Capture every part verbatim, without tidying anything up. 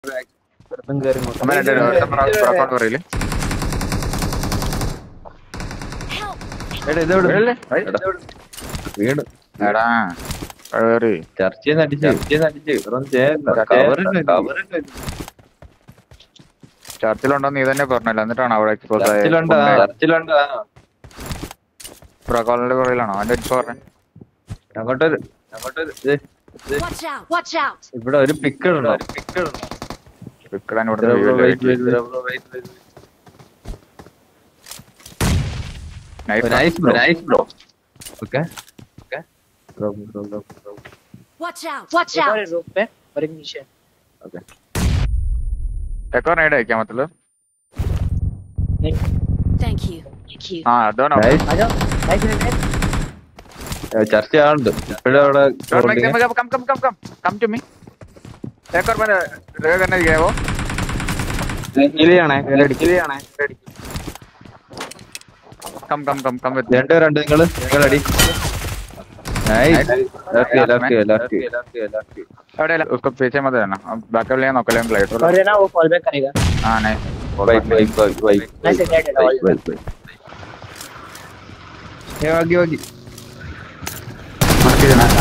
ചർച്ചിലുണ്ടോ നീ തന്നെ പറഞ്ഞല്ലോ, എന്നിട്ടാണ് അവിടെ എക്സ്പോസ് പ്രകോളിന്റെ പുറകിലാണോ അവന്റെ ഇപ്പൊ പറഞ്ഞ അങ്ങോട്ടൊരു ഇവിടെ ഒരു പിക്ക് ഇടണോ? പിക്കിടാൻ ഇവിടെ nice bro nice bro okay അയക്കാം മൊത്തത്തില്. ആ അതോണോ ചർച്ച ആളുണ്ട് ഇപ്പഴും അവിടെ. രണ്ടുപേരുണ്ട് നിങ്ങള് നിങ്ങളടി पीछे मत रहना, बैकअप लेना नौकर लेना लाइट और है ना वो कॉल बैक करेगा। हां नहीं bike bike bike bike nice head है ये आगे आगे मार के देना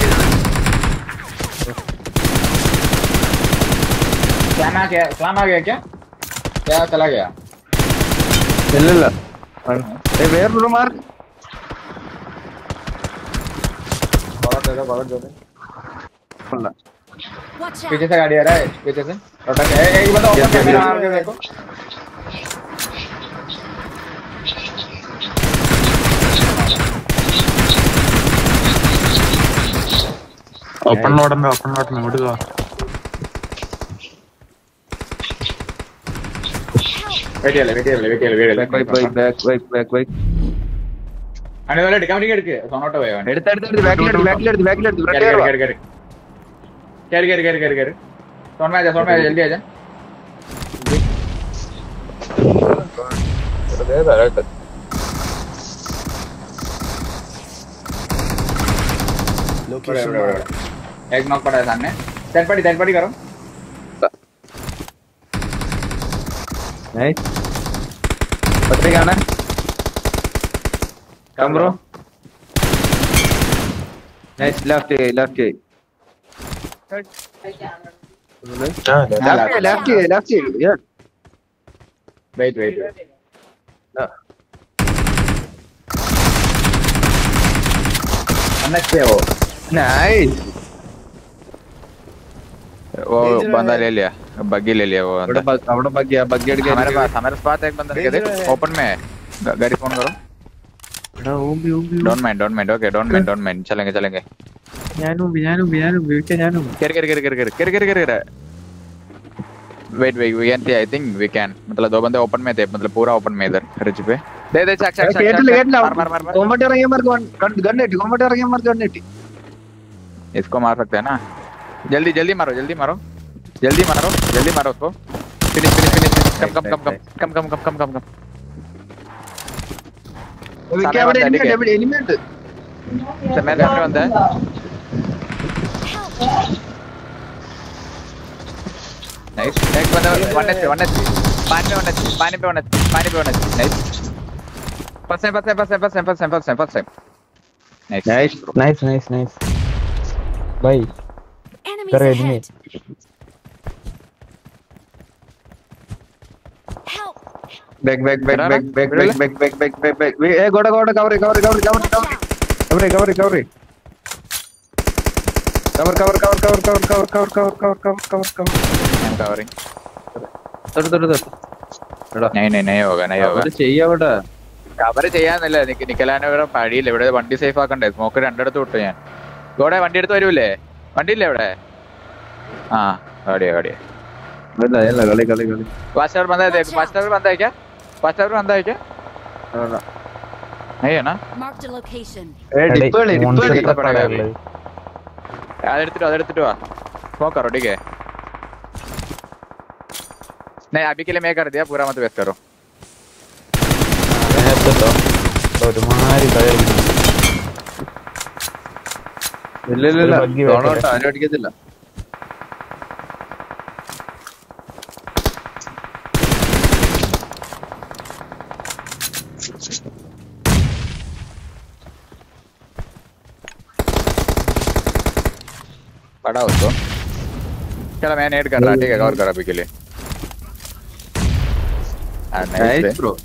क्या ना क्या इस्लाम आ गया क्या क्या चला गया ഇല്ല ഇല്ല ഏ വേറൊരു മാർ पीछे से गाड़ी आ रहा है, पीछे से रोटा के एक बंदा ओपन कैमरा मार के देखो। ओपन लोड में ओपन लोड में उड़ गया। वेट ले वेट ले वेट ले वेट ले back back back back back back आने वाले डिकम टिकट के सोनोटो है എടുത്ത് എടുത്ത് എടുത്ത് ബാക്കിൽ എടുത്ത് ബാക്കിൽ എടുത്ത് ബാക്കിൽ എടുത്ത് कर कर कर कर कर कर कर कर सोन में आ जा सोन में आ जा जल्दी आ जा दे डायरेक्ट लोकेशन एक नॉक पड़ा है सामने थर्ड पार्टी थर्ड पार्टी करो नाइस पत्ते गाना come bro nice left left left left left यार वेट वेट अन्ना हो नाइस वो बंदा ले लिया बग्गी ले लिया वो അവിടെ ബഗ്ഗി ആ ബഗ്ഗി എടുക്കാൻ हमारे पास हमारे पास एक बंदा देख ओपन में है गाड़ी फोन करो എടാ ഓമ്പി ഓമ്പി don't mind don't mind okay don't mind don't mind चलेंगे चलेंगे ഞാനും ഞാനും ഞാനും വീട്ടിൽ ഞാനും कर कर कर कर कर कर कर कर wait wait we can I think we can मतलब दो बंदे ओपन में थे मतलब पूरा ओपन में इधर रिच पे दे दे चक चक കേട്ടില്ല കേട്ടില്ല मार मार मार കോമ്പറ്റ് ഇറങ്ങിയമാർക്ക് ഗൺ നെട്ടി കോമ്പറ്റ് ഇറങ്ങിയമാർക്ക് ഗൺ നെട്ടി इसको मार सकते हैं ना जल्दी जल्दी मारो जल्दी मारो जल्दी मारो जल्दी मारो उसको finish finish finish come come come come come come come come come വിക്കാൻ അവിടെ എനിമി ഉണ്ട് എനിമി ഉണ്ട് समय सामने बंदा है नाइस एक बंदा वन एच वन एच पानी पे वन एच पानी पे वन एच पानी पे one H nice first time first time first time first time first time first time nice nice nice nice nice भाई Enemies ahead. Help. Back back back back back back back back back back back ए गोड़ा गोड़ा cover cover cover cover cover cover cover cover cover cover cover cover cover cover cover cover cover cover cover I'm covering तोड़ तोड़ तोड़ എടാ नहीं नहीं नहीं होगा नहीं होगा അത് ചെയ്യാവടാ കവർ ചെയ്യാന്നല്ല എനിക്ക് നിക്കലാനെ വേറെ പടിയില്ല ഇവിടെ വണ്ടി സേഫ് ആക്കണ്ടേ സ്മോക്ക് രണ്ടിടത്ത് വിട്ടു ഞാൻ ഇവിടെ വണ്ടി എടുത്ത് വരൂലേ വണ്ടി ഇല്ലേ ഇവിടെ ആ ഓടിയ ഓടിയ അല്ല അല്ല കളി കളി കളി फास्ट टावर बंदा है देख फास्ट टावर बंदा है क्या फास्ट टावर बंदा है क्या नहीं है ना Marked a location. ഏ ഡിപ്പളി ഡിപ്പളി അതെടുത്തിട്ടോ അതെടുത്തിട്ട് വാ स्मोक करो ठीक है नहीं अभी के लिए मैं कर दिया पूरा मत वेस्ट करो ഒരുമാതിരി കളിയായിരിക്കും ഇല്ല ഇല്ല ഇല്ല തോണോട്ടോ ആരും അടിക്കത്തില്ല खड़ा हो तो चलो मैं नेट कर रहा ठीक है कवर कर अभी के लिए नाइस ब्रो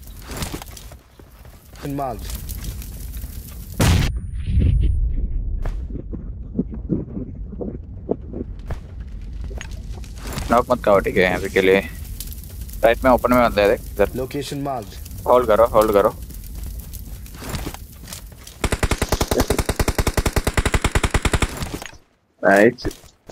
Marked. नॉक मत करो ठीक है अभी के लिए राइट में ओपन में बंदा है देख इधर Location marked. होल्ड करो होल्ड करो नाइस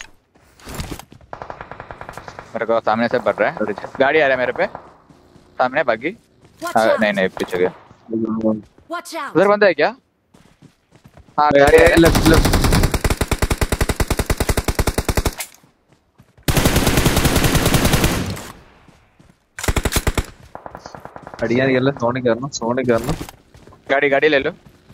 मेरे को सामने से बढ़ रहा है गाड़ी आ रहा है मेरे पे सामने बाकी Watch हाँ, out! नहीं नहीं पीछे गया Watch out! उधर बंदा है क्या हाँ गाड़ी आ रहा है लेफ्ट लेफ्ट അടിയാൻ എല്ലാം സോണി കയറണം സോണി കയറണം गाड़ी गाड़ी ले लो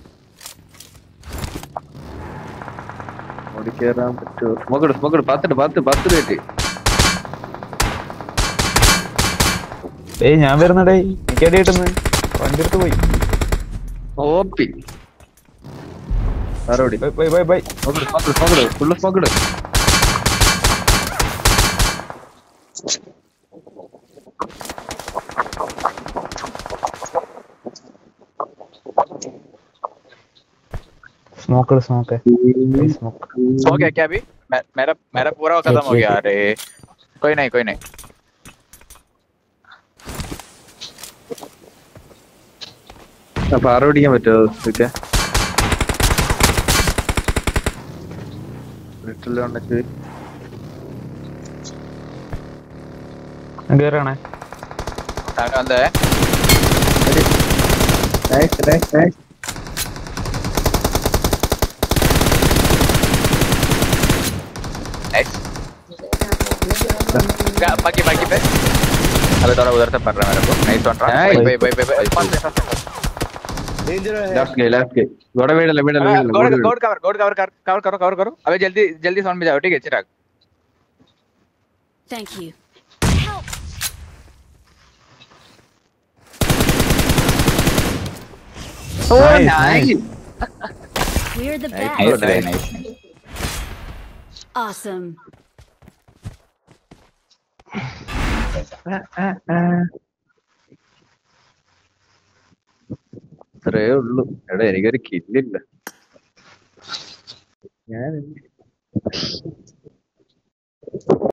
ഓടി കയറാൻ പറ്റുമോ സ്മോക്കട് സ്മോക്കട് പത്തിട്ട് പത്ത് പത്ത് പേറ്റ് ഏയ് ഞാൻ വരുന്നടേ എനിക്ക് അടി കിട്ടുന്നു വണ്ടി എടുത്ത് പോയി ഓപ്പി ആരോടി bye bye bye bye smoked smoked smoked full smoked smoke smoke है स्मोक हो गया क्या अभी मे, मेरा मेरा पूरा खत्म हो गया अरे कोई नहीं कोई नहीं അപ്പൊ ആറ് പിടിക്കാൻ പറ്റുമോ ഇതൊക്കെ വീട്ടിലുണ്ടെങ്കിൽ കേറാണേ सामने बंदा है നൈസ് നൈസ് നൈസ് नेक्स्ट बाकी बाकी पे अबे थोड़ा उधर से पड़ रहा है मेरे को नहीं सुन रहा Nice. भाई भाई भाई भाई Danger ahead. ലെഫ്റ്റ് ഗേ ലെഫ്റ്റ് गए गोड़ വീടല്ല വീടല്ല വീടല്ല गोड गोड कवर गोड कवर कर कवर करो कवर करो अबे जल्दी जल्दी साउंड में जाओ ठीक है चिराग Thank you. Help! ഓ Nice, nice We're the Nice. best. Nice nice Awesome. അത്രേ ഉള്ളൂ എടാ എനിക്കൊരു കില്ലില്ല ഞാൻ